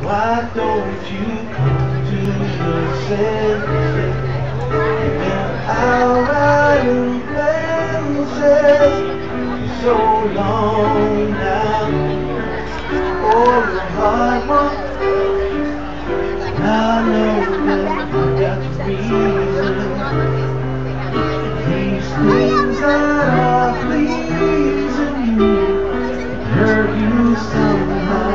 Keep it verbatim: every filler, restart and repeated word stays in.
Why don't you come to your senses? Been out riding fences so long now. Oh, the hard one. I know that you got reason. These things that are pleasing you hurt you somehow.